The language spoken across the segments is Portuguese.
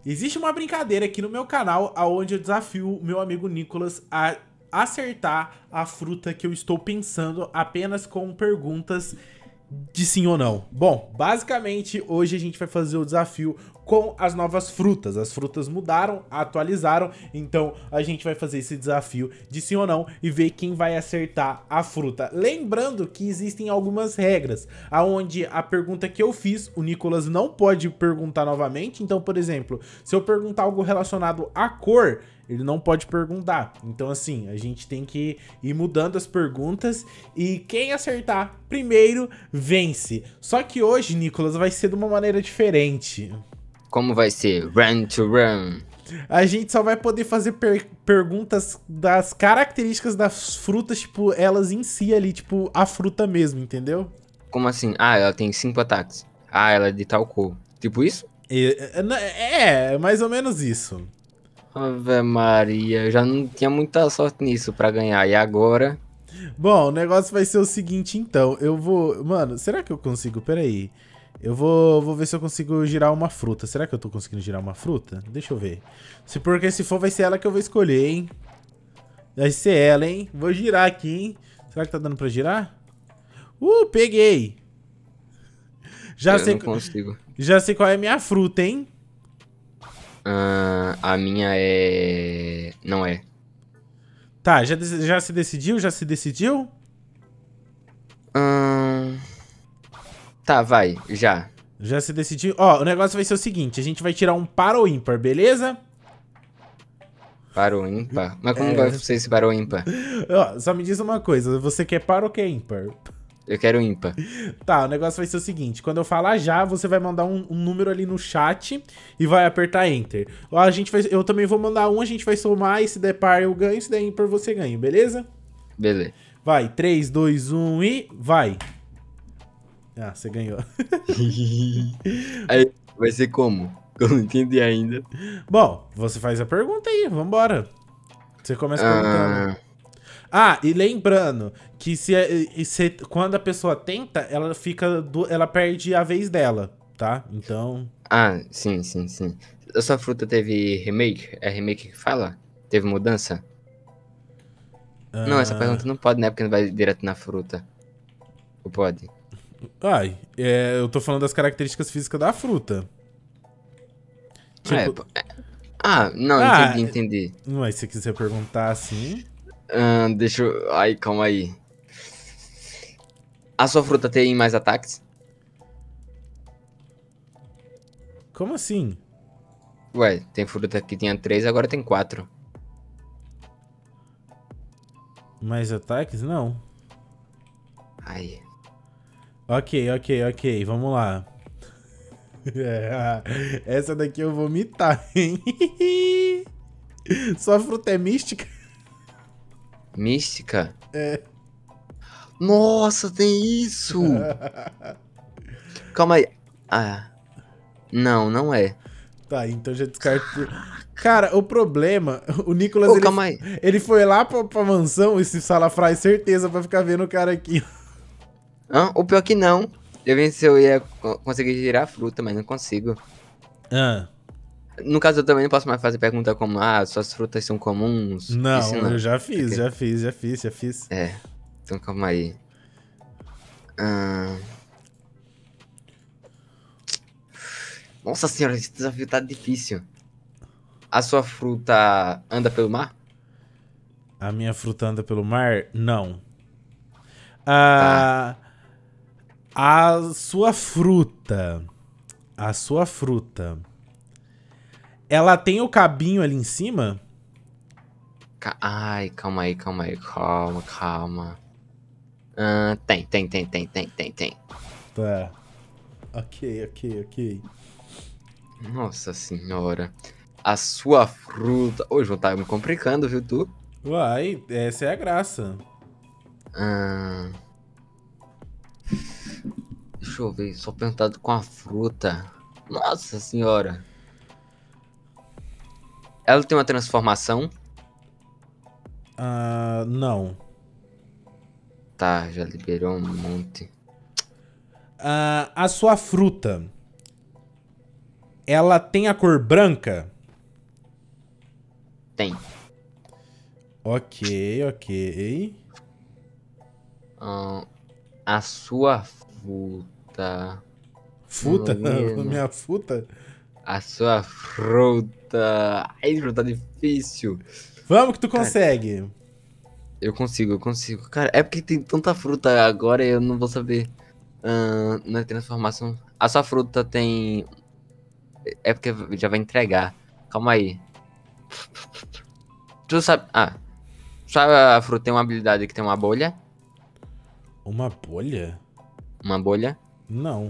Existe uma brincadeira aqui no meu canal onde eu desafio o meu amigo Nicolas a acertar a fruta que eu estou pensando apenas com perguntas de sim ou não. Bom, basicamente hoje a gente vai fazer o desafio com as novas frutas. As frutas mudaram, atualizaram, então a gente vai fazer esse desafio de sim ou não e ver quem vai acertar a fruta. Lembrando que existem algumas regras, aonde a pergunta que eu fiz, o Nicolas não pode perguntar novamente. Então, por exemplo, se eu perguntar algo relacionado à cor, ele não pode perguntar. Então, assim, a gente tem que ir mudando as perguntas e quem acertar primeiro vence. Só que hoje, Nicolas, vai ser de uma maneira diferente. Como vai ser? Run to run. A gente só vai poder fazer perguntas das características das frutas, tipo, elas em si ali, tipo, a fruta mesmo, entendeu? Como assim? Ah, ela tem 5 ataques. Ah, ela é de tal cor. Tipo isso? É mais ou menos isso. Ave Maria, eu já não tinha muita sorte nisso pra ganhar. E agora? Bom, o negócio vai ser o seguinte, então. Eu vou... Mano, será que eu consigo? Pera aí. Eu vou ver se eu consigo girar uma fruta. Será que eu tô conseguindo girar uma fruta? Deixa eu ver. Porque se for, vai ser ela que eu vou escolher, hein? Vai ser ela, hein? Vou girar aqui, hein? Será que tá dando pra girar? Peguei! Já Eu sei, não consigo. já sei qual é a minha fruta, hein? A minha é... Não é. Tá, já se decidiu? Já se decidiu? Ahn, Tá, vai, já. Já se decidiu? Ó, o negócio vai ser o seguinte. A gente vai tirar um par ou ímpar, beleza? Para o ímpar. Mas como vai ser esse para o ímpar? Ó, só me diz uma coisa. Você quer par ou quer ímpar? Eu quero ímpar. Tá, o negócio vai ser o seguinte. Quando eu falar já, você vai mandar um número ali no chat e vai apertar Enter. Eu também vou mandar um, a gente vai somar. E se der par eu ganho, se der ímpar você ganha, beleza? Beleza. Vai, 3, 2, 1 e vai. Ah, você ganhou. Aí, vai ser como? Eu não entendi ainda. Bom, você faz a pergunta aí, vambora. Você começa perguntando. Ah, Ah, e lembrando que quando a pessoa tenta, ela perde a vez dela, tá? Então... sim, sim, sim. A sua fruta teve remake? É remake que fala? Teve mudança? Não, essa pergunta não pode, né? Porque não vai direto na fruta. Ou pode? eu tô falando das características físicas da fruta. Tipo... Não, Ah, entendi, entendi. mas se você quiser perguntar assim... Deixa eu... Ai, calma aí. A sua fruta tem mais ataques? Como assim? Ué, tem fruta que tinha 3, agora tem 4. Mais ataques? Não. Ai. Ok, vamos lá. Essa daqui eu vou mitar, hein? Sua fruta é mística? Mística? É. Nossa, tem isso! Calma aí. Não, não é. Tá, então já descarto. Cara, o problema, o Nicolas, Ô, calma aí. ele foi lá pra mansão, esse Salafráis, certeza, pra ficar vendo o cara aqui. O pior que não. Eu vi se eu ia conseguir girar a fruta, mas não consigo. Ah, No caso, eu também não posso mais fazer pergunta como, suas frutas são comuns. Isso não, não. eu já fiz, Ok. já fiz. É, então calma aí. Ah, Nossa senhora, esse desafio tá difícil. A sua fruta anda pelo mar? A minha fruta anda pelo mar? Não. Tá. Ah, a sua fruta, a sua fruta, ela tem o cabinho ali em cima? Ai, calma aí, calma aí. Calma. Tem. Tá. Ok. Nossa senhora. A sua fruta... Ô, João, tá me complicando, viu, tu? Uai, essa é a graça. Ah, Deixa eu ver, só perguntado com a fruta. Nossa senhora. Ela tem uma transformação? Não. Tá, já liberou um monte. A sua fruta, Ela tem a cor branca? Tem. Ok, ok. A sua fruta... Fruta? Menino. Minha fruta? A sua fruta... Ai, fruta difícil. Vamos que tu consegue. Eu consigo. Cara, é porque tem tanta fruta agora e eu não vou saber. Na transformação... A sua fruta tem... É porque já vai entregar. Calma aí. Tu sabe... Sabe a fruta tem uma habilidade que tem uma bolha? Uma bolha? Uma bolha? Não.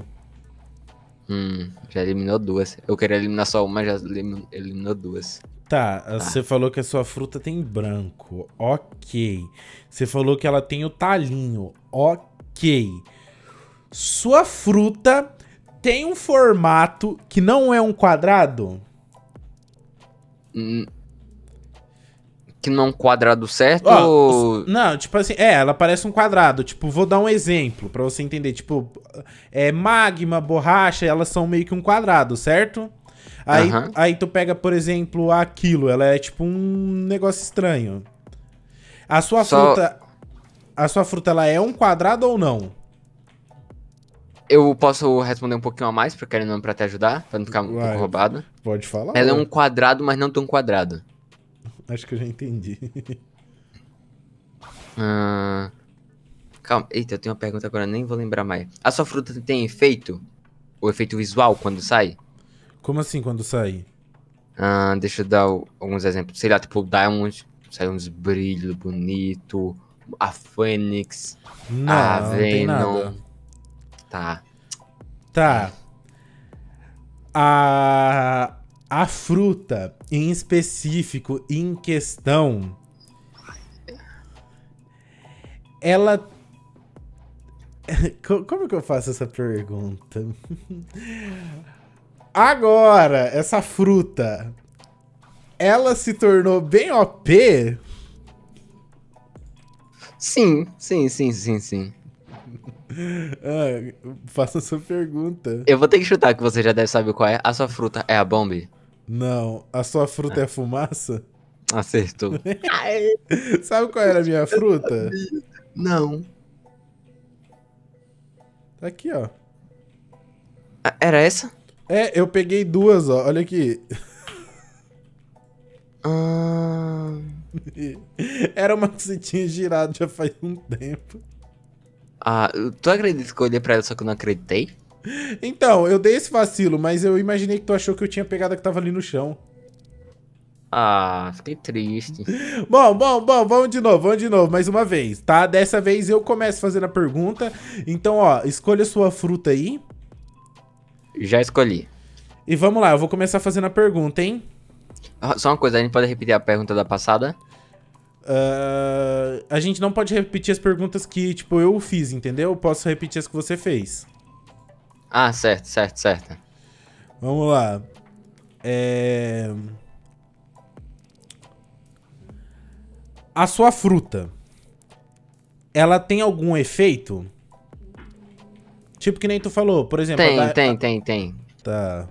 Já eliminou duas. Eu queria eliminar só uma, já eliminou duas. Tá, você falou que a sua fruta tem branco. Ok. Você falou que ela tem o talinho. Ok. Sua fruta tem um formato que não é um quadrado? Que não é um quadrado certo ou... Não, tipo assim, ela parece um quadrado. Tipo, vou dar um exemplo pra você entender. Tipo, magma, borracha, elas são meio que um quadrado, certo? Aí tu pega, por exemplo, aquilo, ela é tipo um negócio estranho. A sua fruta, ela é um quadrado ou não? Eu posso responder um pouquinho a mais, pra te ajudar, pra não ficar um pouco roubado. Pode falar. Ela é um quadrado, mas não tão quadrado. Acho que eu já entendi. Calma, eita, eu tenho uma pergunta agora, nem vou lembrar mais. A sua fruta tem efeito? O efeito visual quando sai? Como assim quando sair? Deixa eu dar alguns exemplos. Sei lá, tipo o Diamond, sai uns brilhos bonitos. A Fênix. Não, não tem nada. Tá. A fruta, em específico, em questão, ela... Como que eu faço essa pergunta? Agora, essa fruta, ela se tornou bem OP? Sim. Faça a sua pergunta. Eu vou ter que chutar, que você já deve saber qual é. A sua fruta é a Bomb? Não. A sua fruta é fumaça? Acertou. Sabe qual era a minha fruta? Não. Tá aqui, ó. Era essa? Eu peguei duas, ó. Olha aqui. Era uma que você tinha girado já faz um tempo. Tu acredita que eu olhei pra ela, só que eu não acreditei? Então, eu dei esse vacilo, mas eu imaginei que tu achou que eu tinha pegado a que tava ali no chão. Fiquei triste. Bom, vamos de novo, mais uma vez, tá? Dessa vez eu começo fazendo a pergunta. Então, ó, escolha sua fruta aí. Já escolhi. E vamos lá, eu vou começar fazendo a pergunta, hein? Só uma coisa, a gente pode repetir a pergunta da passada? A gente não pode repetir as perguntas que, tipo, eu fiz, entendeu? Eu posso repetir as que você fez. Certo. Vamos lá. A sua fruta, ela tem algum efeito? Tipo que nem tu falou, por exemplo... Tem. Tá.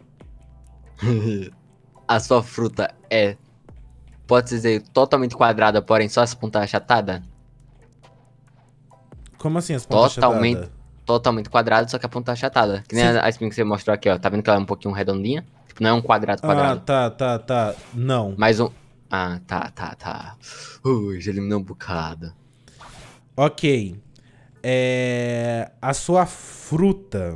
A sua fruta pode dizer, totalmente quadrada, porém só as pontas achatadas? Como assim as pontas achatadas? Totalmente quadrada, só que a ponta achatada. Que nem a spin que você mostrou aqui, ó. Tá vendo que ela é um pouquinho redondinha? Tipo, não é um quadrado. Tá. Não. Mais um... tá. Já eliminou um bocado. Ok. A sua fruta...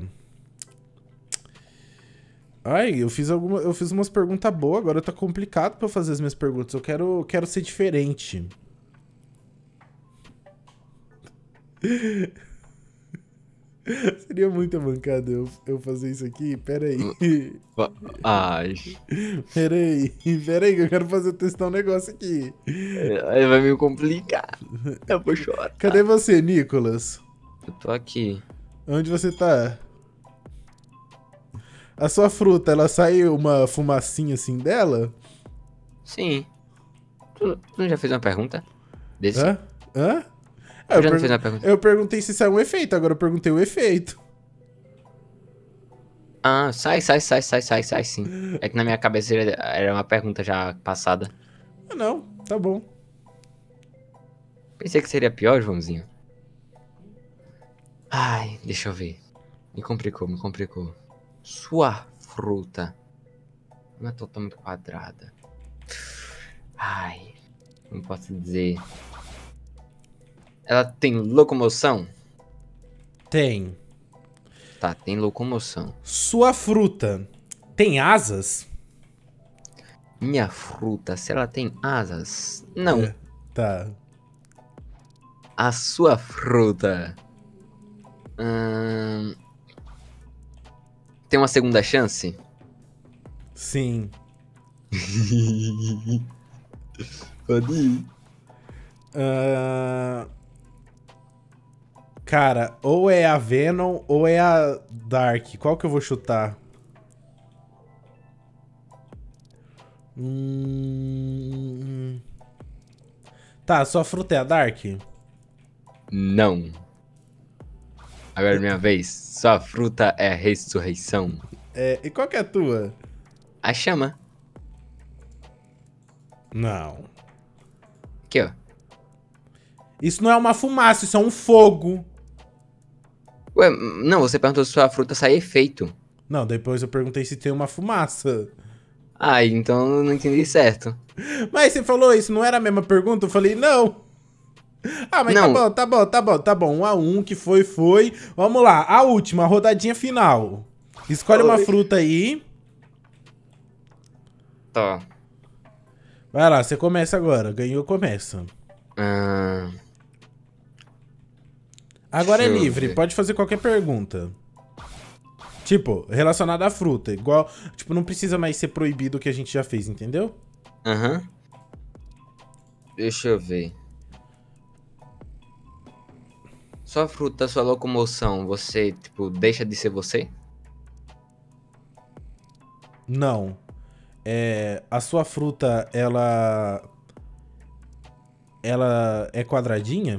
Ai, eu fiz umas perguntas boas, agora tá complicado pra eu fazer as minhas perguntas. Eu quero ser diferente. Seria muita mancada eu fazer isso aqui? Pera aí. Pera aí que eu quero testar um negócio aqui. Aí vai me complicar. Eu vou chorar. Cadê você, Nicolas? Eu tô aqui. Onde você tá? A sua fruta, ela sai uma fumacinha assim dela? Sim. Tu não já fez uma pergunta? Desse? Hã? Eu já não fiz uma pergunta. Eu perguntei se sai um efeito, agora eu perguntei o efeito. Ah, sai, sim. É que na minha cabeça era uma pergunta já passada. Ah, não, tá bom. Pensei que seria pior, Joãozinho. Ai, deixa eu ver. Me complicou. Sua fruta não é totalmente quadrada. Ai, não posso dizer. Ela tem locomoção? Tem. Tá, tem locomoção. Sua fruta tem asas? Minha fruta, se ela tem asas? Não. É, tá. A sua fruta tem uma segunda chance? Sim. Pode ir. Ah, cara, ou é a Venom ou é a Dark. Qual que eu vou chutar? Tá, sua fruta é a Dark? Não. Agora é minha vez. Sua fruta é a ressurreição. É, e qual que é a tua? A chama. Não. Aqui, ó. Isso não é uma fumaça, isso é um fogo. Ué, não, você perguntou se sua fruta sai efeito. Não, depois eu perguntei se tem uma fumaça. Ah, então eu não entendi certo. Mas você falou isso, não era a mesma pergunta? Eu falei, não. Ah, mas Não. tá bom. 1-1, que foi. Vamos lá, a última, a rodadinha final. Escolhe uma fruta aí. Tá. Vai lá, você começa agora. Ganhou, começa. Agora é Deixa eu livre, ver. pode fazer qualquer pergunta. Tipo, relacionada à fruta. Igual, tipo, não precisa mais ser proibido o que a gente já fez, entendeu? Aham. Deixa eu ver. Sua fruta, sua locomoção, você, tipo, deixa de ser você? Não. A sua fruta, ela é quadradinha?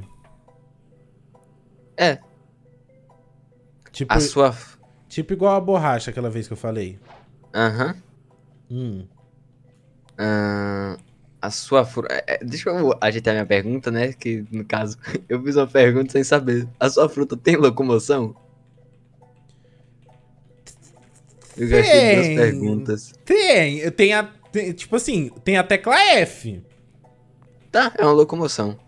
É. Tipo, A sua... tipo igual a borracha aquela vez que eu falei. Aham. A sua fruta... deixa eu ajeitar minha pergunta, né? Que, no caso, eu fiz uma pergunta sem saber. A sua fruta tem locomoção? Eu gastei duas perguntas. Tipo assim, tem a tecla F. Tá, é uma locomoção.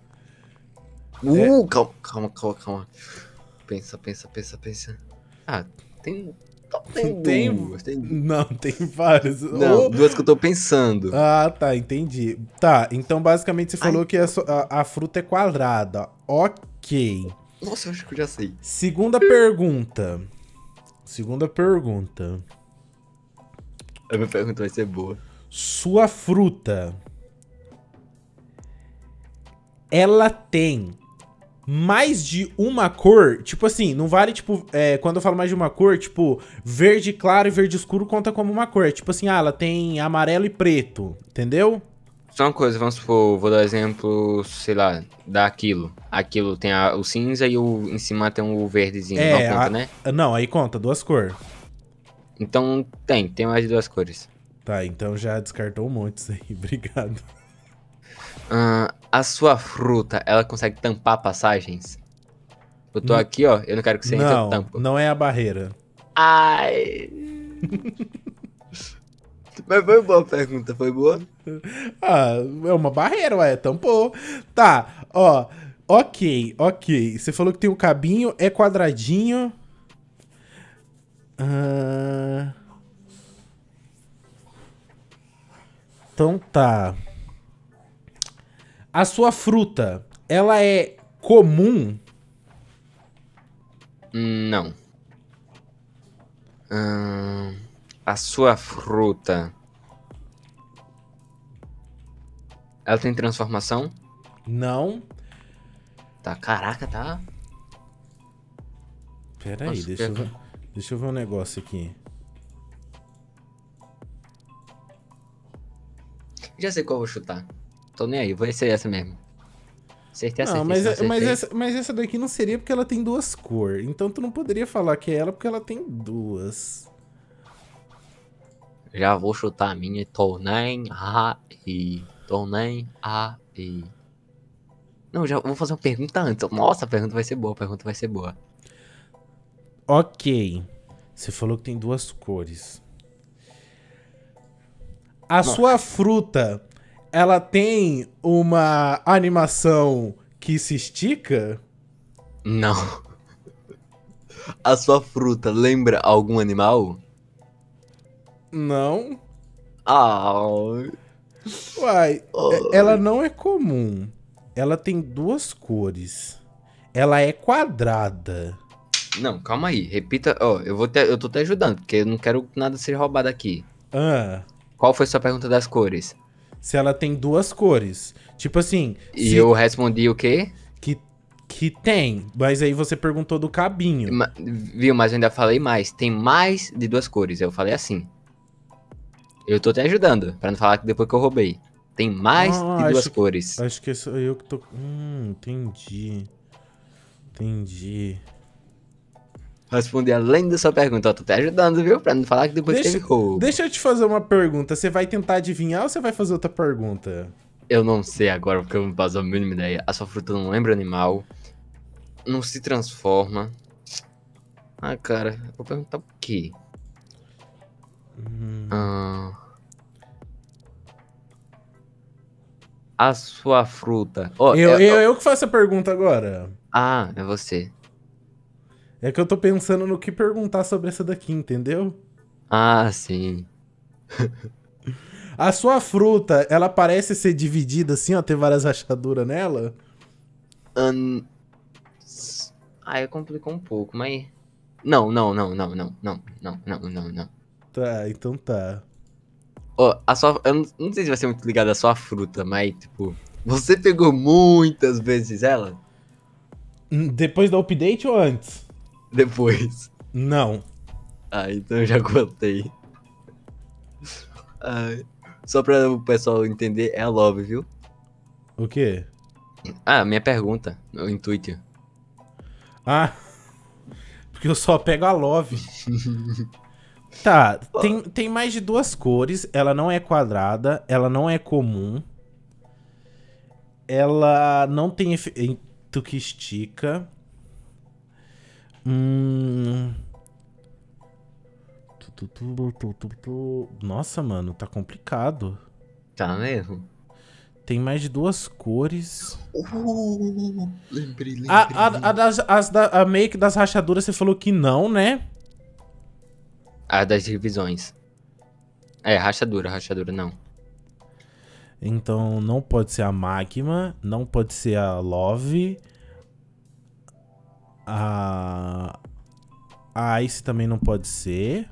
Calma. Pensa. Ah, tem duas. Não, tem várias. Não, duas que eu tô pensando. Ah, tá, entendi. Tá, então basicamente você falou que a fruta é quadrada. Ok. Nossa, eu acho que eu já sei. Segunda pergunta. A minha pergunta vai ser boa. Sua fruta, ela tem mais de uma cor? Tipo assim, não vale, tipo, quando eu falo mais de uma cor, tipo, verde claro e verde escuro conta como uma cor. Tipo assim, ela tem amarelo e preto, entendeu? Só uma coisa, vamos supor, vou dar exemplo, sei lá, daquilo. Aquilo tem o cinza e em cima tem o verdezinho, não conta, né? Não, aí conta, duas cores. Então tem mais de duas cores. Tá, então já descartou um monte isso aí, obrigado. A sua fruta, ela consegue tampar passagens? Eu tô aqui, ó, eu não quero que você entre, eu tampo. Não é a barreira. Ai... Mas foi boa a pergunta, foi boa? Ah, é uma barreira, ué, tampou. Tá, ó, ok. Você falou que tem um cabinho, é quadradinho. Então tá. A sua fruta, ela é comum? Não. A sua fruta... Ela tem transformação? Não. Tá, caraca, tá... Pera aí, deixa eu ver um negócio aqui. Já sei qual eu vou chutar. Tô nem aí, vai ser essa mesmo. Acertei, Não, mas essa daqui não seria porque ela tem duas cores. Então tu não poderia falar que é ela porque ela tem duas. Já vou chutar a minha. Tô nem aí. Tô nem aí. Não, já vou fazer uma pergunta antes. Nossa, a pergunta vai ser boa. A pergunta vai ser boa. Ok. Você falou que tem duas cores. A Nossa, sua fruta, ela tem uma animação que se estica? não. A sua fruta lembra algum animal? Não. Ah, Uai, ela ai. não é comum. Ela tem duas cores. Ela é quadrada. Não, calma aí. Repita. Ó, eu tô te ajudando, porque eu não quero nada ser roubado aqui. Ah, Qual foi sua pergunta das cores? se ela tem duas cores. Tipo assim, E eu respondi o quê? que, que tem. Mas aí você perguntou do cabinho. Viu, mas eu ainda falei mais. Tem mais de duas cores. Eu falei assim. Eu tô te ajudando, pra não falar que depois que eu roubei. Tem mais de Ah, duas cores. acho que sou eu que tô. Entendi. Entendi. Respondi além da sua pergunta. Eu tô te ajudando, viu? Pra não falar que depois teve roubo. Deixa eu te fazer uma pergunta. Você vai tentar adivinhar ou você vai fazer outra pergunta? Eu não sei agora, porque eu não faço a mínima ideia. A sua fruta não lembra animal. Não se transforma. Ah, cara, eu vou perguntar o quê? Ah, a sua fruta. Ó, Eu que faço a pergunta agora. ah, é você. É que eu tô pensando no que perguntar sobre essa daqui, entendeu? Ah, sim. A sua fruta, ela parece ser dividida assim, ó, ter várias rachaduras nela? Ahn, Ah, complicou um pouco, mas. Não, não, não, não, não, não, não, não, não, não. Tá, então tá. Ó, a sua. Eu não sei se vai ser muito ligado à sua fruta, mas, tipo. Você pegou muitas vezes ela? Depois do update ou antes? Depois. Não. Ah, então eu já contei. Ai, só pra o pessoal entender, é a Love, viu? O quê? Ah, minha pergunta, o intuito. Ah, porque eu só pego a Love. Tá, tem mais de duas cores. Ela não é quadrada, ela não é comum. Ela não tem efeito que estica. Hum... Nossa, mano, tá complicado. Tá mesmo? Tem mais de duas cores. Lembrei, A make das rachaduras você falou que não, né? Ah, das divisões. É, rachadura não. Então não pode ser a Magma, não pode ser a Love. A Ice também não pode ser.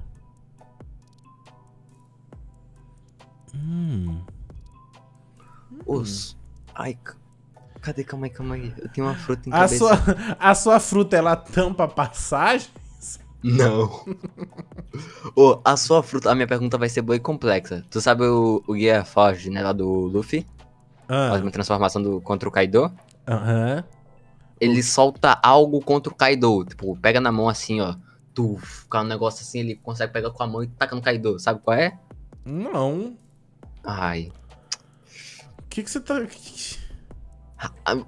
Os. Ai, cadê? Calma aí. Eu tenho uma fruta em A cabeça. sua, a sua fruta, ela tampa passagens? Não. Ô, a sua fruta. A minha pergunta vai ser boa e complexa. Tu sabe o Gear Forge, né? Lá do Luffy? A Ah, última transformação contra o Kaido? aham. Ele solta algo contra o Kaido. Tipo, pega na mão assim, ó. Tu fica um negócio assim, ele consegue pegar com a mão e taca no Kaido. Sabe qual é? Não. Ai. O que você tá. Ah,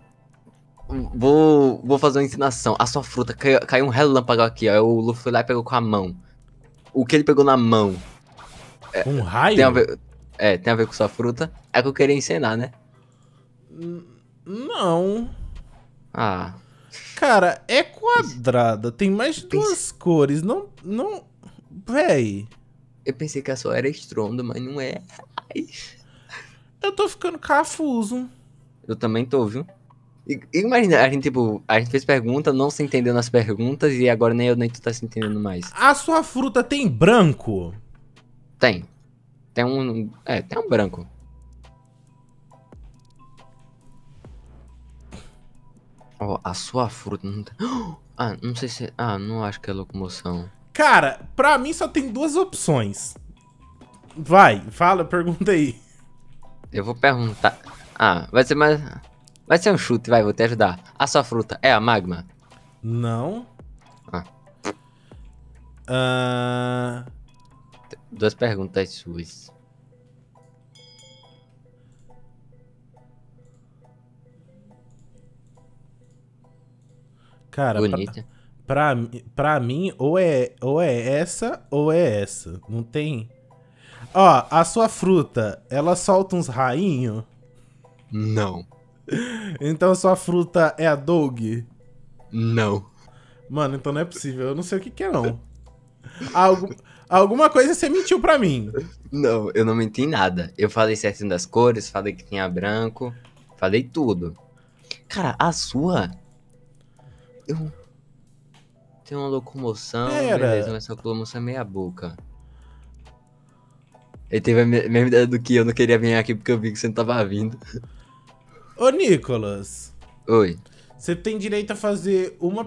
vou fazer uma ensinação. A sua fruta caiu um relâmpago aqui, ó. Aí o Luffy foi lá e pegou com a mão. O que ele pegou na mão Um tem a raio? ver. É, tem a ver com sua fruta. É que eu queria ensinar, né? Não. Ah. Cara, é quadrada, tem mais de Pense- duas cores. Não. Não. Véi. Eu pensei que a sua era estrondo, mas não é. Ai. Eu tô ficando cafuso. Eu também tô, viu? Imagina, a gente, tipo, a gente fez pergunta, não se entendeu nas perguntas, e agora nem eu nem tu tá se entendendo mais. A sua fruta tem branco? Tem. Tem um. É, tem um branco. Ó, a sua fruta não tem. Ah, não sei se. Ah, não acho que é locomoção. Cara, pra mim só tem duas opções. Vai, fala, pergunta aí. Eu vou perguntar. Ah, vai ser mais. Vai ser um chute, vai, vou te ajudar. A sua fruta é a magma? Não. Ah. Ah, Duas perguntas suas. Cara, Bonita. pra mim, ou é essa ou é essa. Não tem. Ó, a sua fruta, ela solta uns rainhos? Não. Então a sua fruta é a Doug? Não. Mano, então não é possível. Eu não sei o que que é, não. Algu- Alguma coisa você mentiu pra mim. Não, eu não menti em nada. Eu falei certinho das cores, falei que tinha branco, falei tudo. Cara, a sua. Eu. Tem uma locomoção, beleza, Pera. mas essa locomoção é meia boca. Ele teve a mesma ideia do que eu não queria vir aqui porque eu vi que você não tava vindo. Ô, Nicolas, Oi. você tem direito a fazer uma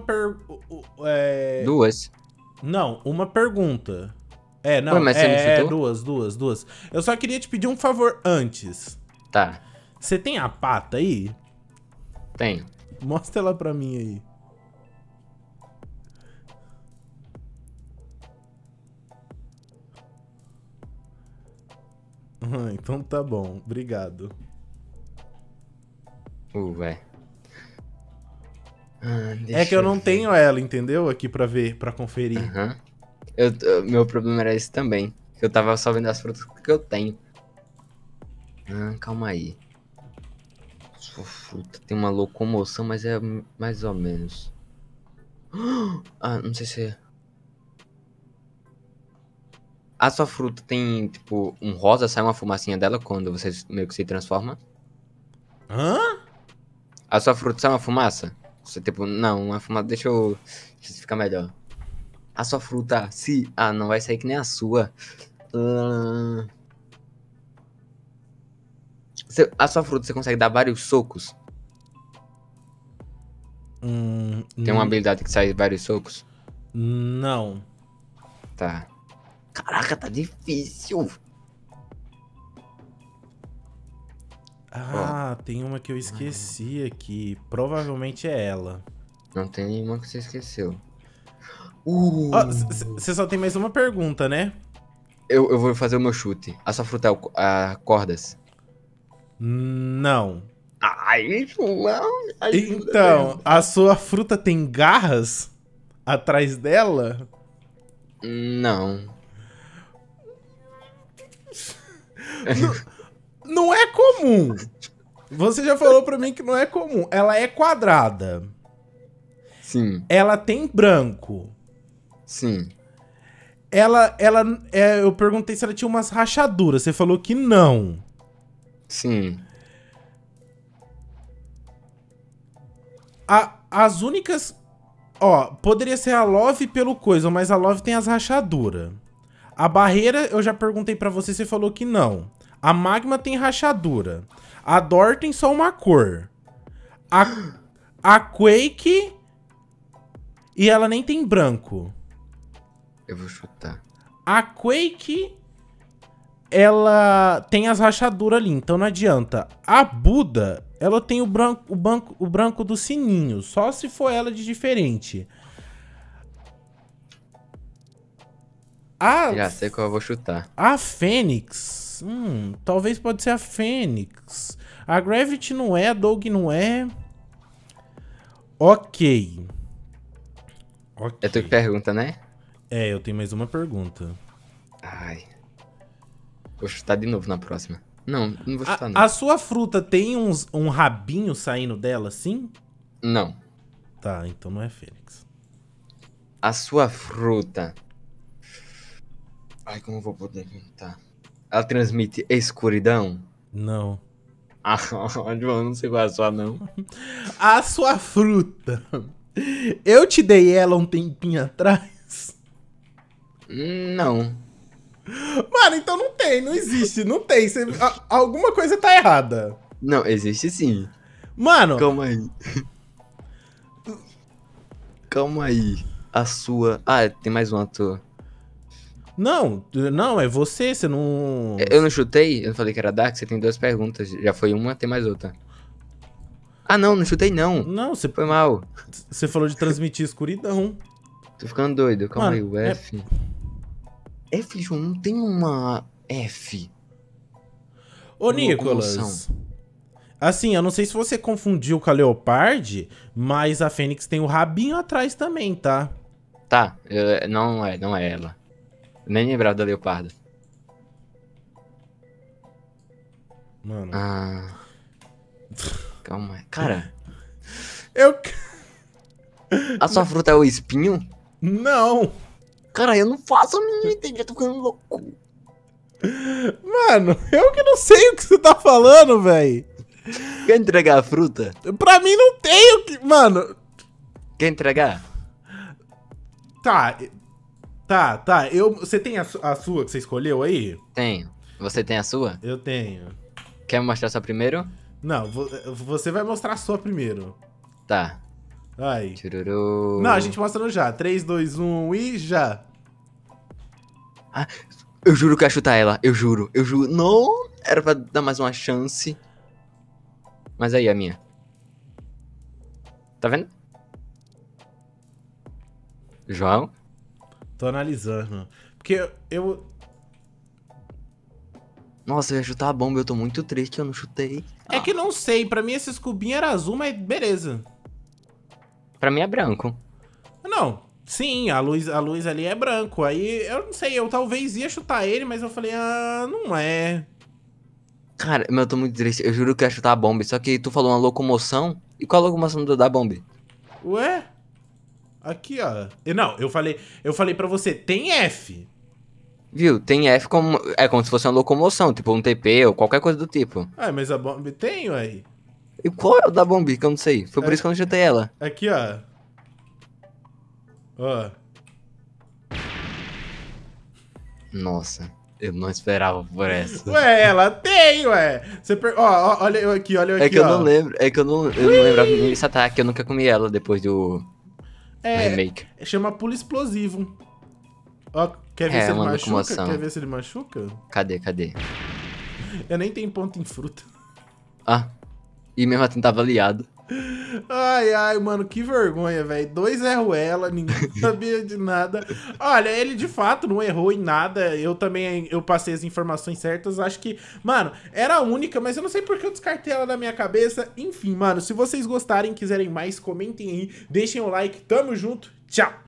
Duas. Não, uma pergunta. Ué, Não, mas você não chutou? duas. Eu só queria te pedir um favor antes. Tá, Você tem a pata aí? tenho. Mostra ela pra mim aí. Então tá bom, obrigado. Ué. É que eu não tenho ela, entendeu? Aqui pra ver, pra conferir. Aham. Meu problema era esse também. Eu tava só vendo as frutas que eu tenho. Calma aí. Sua fruta tem uma locomoção, mas é mais ou menos. Não sei se é. A sua fruta tem, tipo, um rosa, sai uma fumacinha dela quando você meio que se transforma? Hã? A sua fruta sai uma fumaça? Você, tipo, não, uma fumaça, deixa eu ficar melhor. A sua fruta, se... não vai sair que nem a sua. A sua fruta, você consegue dar vários socos? Tem uma habilidade que sai vários socos? Não. Tá. Caraca, tá difícil. Tem uma que eu esqueci aqui. Provavelmente é ela. Não tem nenhuma que você esqueceu. Você só tem mais uma pergunta, né? Eu vou fazer o meu chute. A sua fruta é cordas? Não. Ai, não. Então, a sua fruta tem garras atrás dela? Não. Não é comum. Você já falou pra mim que não é comum. Ela é quadrada. Sim, Ela tem branco. sim. Eu perguntei se ela tinha umas rachaduras. Você falou que não. Sim. As únicas... Ó, poderia ser a Love pelo coisa, mas a Love tem as rachaduras. A barreira, eu já perguntei pra você, você falou que não. A Magma tem rachadura. A Dor tem só uma cor. A Quake... E ela nem tem branco. Eu vou chutar. A Quake... Ela tem as rachaduras ali, então não adianta. A Buda, ela tem o branco do sininho. Só se for ela de diferente. Já sei qual eu vou chutar. A Fênix. Talvez pode ser a Fênix. A Gravity não é, a Doug não é. Ok. É tu que pergunta, né? Eu tenho mais uma pergunta. Ai. Vou chutar de novo na próxima. Não vou chutar não. A sua fruta tem um rabinho saindo dela, assim? Não. Tá, então não é Fênix. A sua fruta... Ai, como eu vou poder perguntar? Ela transmite escuridão? Não. João, não sei qual é a sua, não. A sua fruta. Eu te dei ela um tempinho atrás. Não. Mano, então não existe, não tem. Alguma coisa tá errada. Não, existe sim. Mano. Calma aí. Calma aí. A sua... tem mais uma tua. Não, é você não... Eu não chutei? Eu não falei que era Dark? Você tem duas perguntas. Já foi uma, tem mais outra. Não chutei não. Não, Foi mal. Você falou de transmitir escuridão. Tô ficando doido. Calma Mano, aí, o F. F, João, não tem uma F. Ô, Nicolas. Assim, eu não sei se você confundiu com a Leopard, mas a Fênix tem o rabinho atrás também, tá? Tá, não é ela. Eu nem lembrava da Leopardo. Mano. Ah. Calma aí. Cara, Eu. a sua fruta é o espinho? Não! Cara, eu não faço a mínima ideia, eu tô ficando louco. Mano, eu que não sei o que você tá falando, velho. Quer entregar a fruta? Pra mim não tem o que. Mano. Quer entregar? Tá. Você tem a sua que você escolheu aí? Tenho. Você tem a sua? Eu tenho. Quer me mostrar sua primeiro? Não, você vai mostrar a sua primeiro. Tá. Aí. Chururu. Não, a gente mostra no já. 3, 2, 1 e já. Ah, eu juro que eu ia chutar ela. Eu juro. Não, era pra dar mais uma chance. Mas aí, a minha. Tá vendo? João? Tô analisando. Porque eu. Nossa, eu ia chutar a bomba. Eu tô muito triste que eu não chutei. É que não sei. Pra mim esses cubinhos eram azul, mas beleza. Pra mim é branco. Não. Sim, a luz ali é branco. Aí eu não sei. Eu talvez ia chutar ele, mas eu falei, não é. Cara, eu tô muito triste. Eu juro que eu ia chutar a bomba. Só que tu falou uma locomoção. E qual a locomoção da bomba? Ué? Aqui, ó. Não, eu falei pra você, tem F. Viu? Tem F como... É como se fosse uma locomoção. Tipo um TP ou qualquer coisa do tipo. Ah, mas a bomba tem, ué. E qual é o da bomba que eu não sei? Foi por isso que eu não chutei ela. Aqui, ó. Ó. Nossa, eu não esperava por essa. Ué, ela tem, ué. Você ó, olha eu aqui, olha eu aqui, É que eu ó. não lembro, eu não lembrava nem desse ataque, eu nunca comi ela depois do remake. Chama pulo explosivo. Ó, quer ver se ele uma machuca? locomoção. Quer ver se ele machuca? Cadê? Eu nem tenho ponto em fruta. Ah, e mesmo assim tava aliado. Ai, mano, que vergonha, velho. 2 errou ela, ninguém sabia de nada. Olha, ele de fato não errou em nada. Eu também, eu passei as informações certas. Acho que, mano, era a única, mas eu não sei porque eu descartei ela da minha cabeça. Enfim, mano, se vocês gostarem, quiserem mais, comentem aí. Deixem o like. Tamo junto. Tchau.